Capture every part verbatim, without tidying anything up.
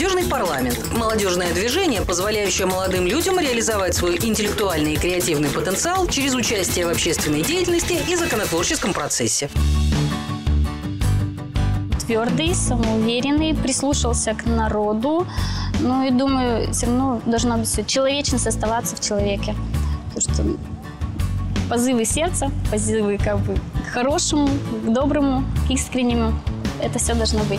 Молодежный парламент – молодежное движение, позволяющее молодым людям реализовать свой интеллектуальный и креативный потенциал через участие в общественной деятельности и законотворческом процессе. Твердый, самоуверенный, прислушался к народу. Ну и думаю, все равно должна быть все человечность оставаться в человеке. Потому что позывы сердца, позывы как бы к хорошему, к доброму, к искреннему. Это все должно быть.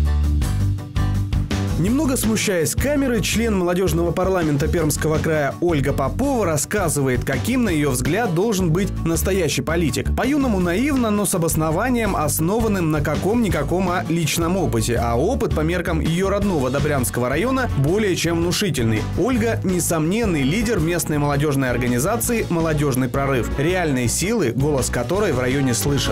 Немного смущаясь камеры, член молодежного парламента Пермского края Ольга Попова рассказывает, каким, на ее взгляд, должен быть настоящий политик. По-юному наивно, но с обоснованием, основанным на каком-никаком а личном опыте. А опыт по меркам ее родного Добрянского района более чем внушительный. Ольга – несомненный лидер местной молодежной организации «Молодежный прорыв». Реальные силы, голос которой в районе слышат.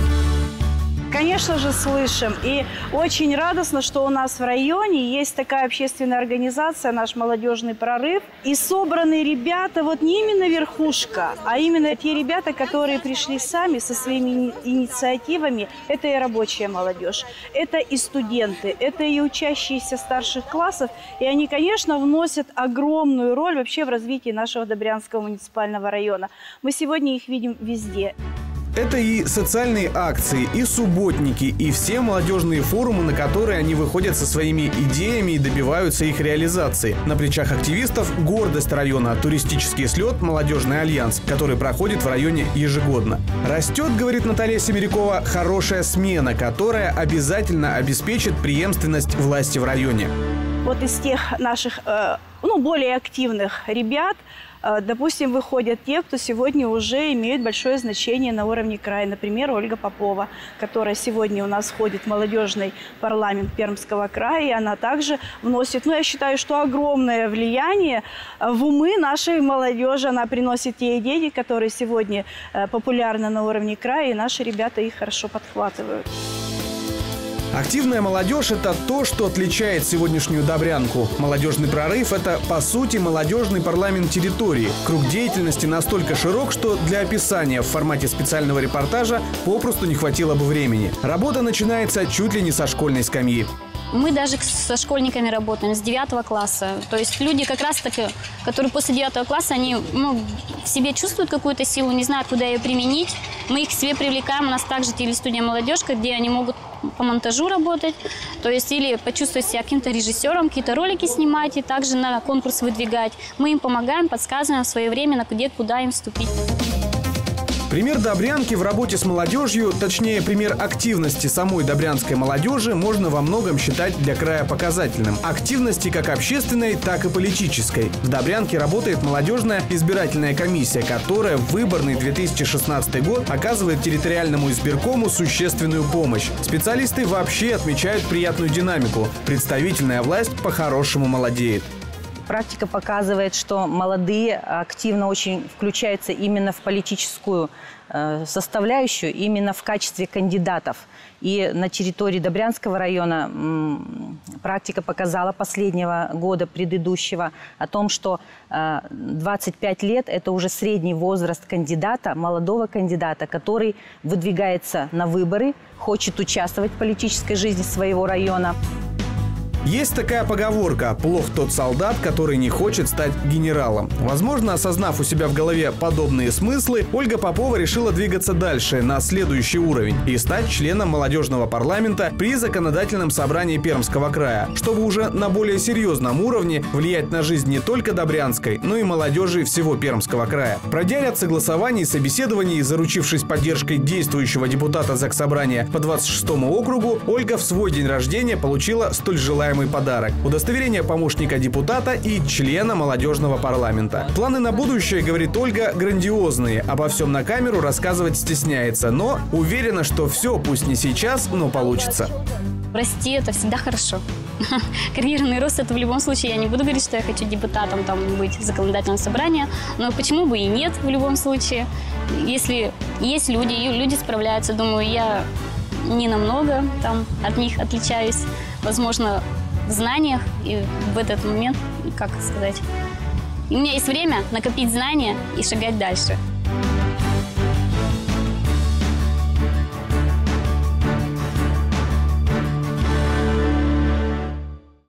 Конечно же, слышим. И очень радостно, что у нас в районе есть такая общественная организация, наш молодежный прорыв. И собраны ребята, вот не именно верхушка, а именно те ребята, которые пришли сами со своими инициативами. Это и рабочая молодежь, это и студенты, это и учащиеся старших классов. И они, конечно, вносят огромную роль вообще в развитии нашего Добрянского муниципального района. Мы сегодня их видим везде. Это и социальные акции, и субботники, и все молодежные форумы, на которые они выходят со своими идеями и добиваются их реализации. На плечах активистов гордость района – туристический слет «Молодежный альянс», который проходит в районе ежегодно. Растет, говорит Наталья Семерякова, хорошая смена, которая обязательно обеспечит преемственность власти в районе. Вот из тех наших, э, ну, более активных ребят, э, допустим, выходят те, кто сегодня уже имеют большое значение на уровне края. Например, Ольга Попова, которая сегодня у нас входит в молодежный парламент Пермского края. И она также вносит, ну, я считаю, что огромное влияние в умы нашей молодежи. Она приносит те идеи, которые сегодня э, популярны на уровне края, и наши ребята их хорошо подхватывают. Активная молодежь – это то, что отличает сегодняшнюю Добрянку. Молодежный прорыв – это, по сути, молодежный парламент территории. Круг деятельности настолько широк, что для описания в формате специального репортажа попросту не хватило бы времени. Работа начинается чуть ли не со школьной скамьи. Мы даже со школьниками работаем с девятого класса. То есть люди как раз таки, которые после девятого класса, они, ну, в себе чувствуют какую-то силу, не знают, куда ее применить. Мы их к себе привлекаем. У нас также телестудия «Молодежка», где они могут по монтажу работать, то есть или почувствовать себя каким-то режиссером, какие-то ролики снимать и также на конкурс выдвигать. Мы им помогаем, подсказываем своевременно, где, куда им вступить. Пример Добрянки в работе с молодежью, точнее, пример активности самой добрянской молодежи можно во многом считать для края показательным. Активности как общественной, так и политической. В Добрянке работает молодежная избирательная комиссия, которая в выборный две тысячи шестнадцатый год оказывает территориальному избиркому существенную помощь. Специалисты вообще отмечают приятную динамику. Представительная власть по-хорошему молодеет. Практика показывает, что молодые активно очень включаются именно в политическую э, составляющую, именно в качестве кандидатов. И на территории Добрянского района м, практика показала последнего года предыдущего о том, что э, двадцать пять лет – это уже средний возраст кандидата, молодого кандидата, который выдвигается на выборы, хочет участвовать в политической жизни своего района. Есть такая поговорка «плох тот солдат, который не хочет стать генералом». Возможно, осознав у себя в голове подобные смыслы, Ольга Попова решила двигаться дальше, на следующий уровень, и стать членом молодежного парламента при законодательном собрании Пермского края, чтобы уже на более серьезном уровне влиять на жизнь не только Добрянской, но и молодежи всего Пермского края. Пройдя ряд согласований, собеседований и заручившись поддержкой действующего депутата Заксобрания по двадцать шестому округу, Ольга в свой день рождения получила столь желаемый подарок – удостоверение помощника депутата и члена молодежного парламента. Планы на будущее, говорит Ольга, грандиозные. Обо всем на камеру рассказывать стесняется, но уверена, что все, пусть не сейчас, но получится. Расти – это всегда хорошо. Карьерный рост – это в любом случае. Я не буду говорить, что я хочу депутатом там быть в законодательном собрании, но почему бы и нет в любом случае. Если есть люди, и люди справляются, думаю, я не намного там от них отличаюсь. Возможно, в знаниях и в этот момент, как сказать, у меня есть время накопить знания и шагать дальше.